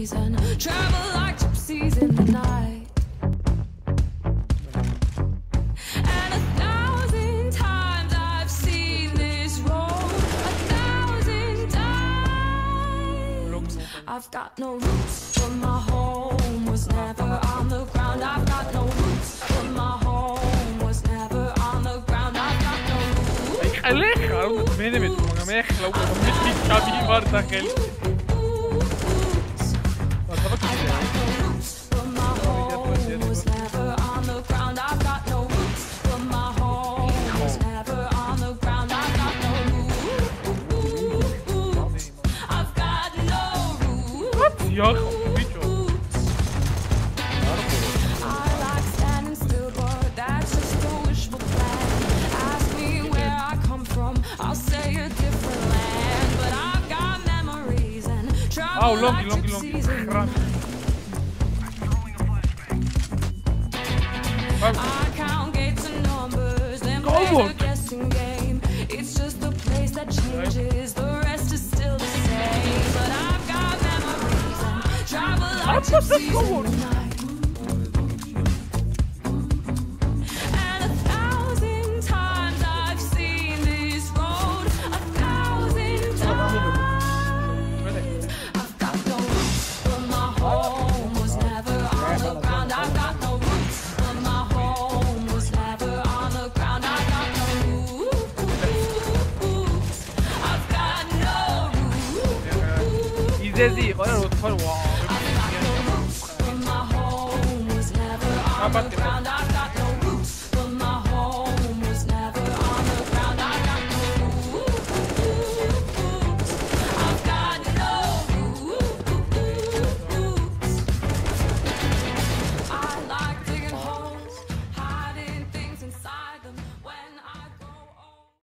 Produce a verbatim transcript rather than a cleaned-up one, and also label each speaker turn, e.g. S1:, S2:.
S1: reason. Travel like gypsies in the night. And a thousand times I've seen this road. A thousand times. I've got no roots, but my home was never on the ground. I've got no roots, but my home was never on the ground. I've got no roots.
S2: Aleja, benemet, mga mekla, mga miskit kabi var dahil. Yok, bicho. Oh, longy, longy, longy.
S1: I count gates and numbers, then play the guessing game. It's just the place that changes, the rest is still the same. But I've got memories and travel like gypsies in the night. And a thousand times I've seen this road, a thousand times. I've got no roots, but my home was never on the ground. I've got no roots, but my home was never on the ground. I've got no roots. I've got no roots.
S2: İzledi, bana rot var.
S1: I've got no roots, but my home was never on the ground.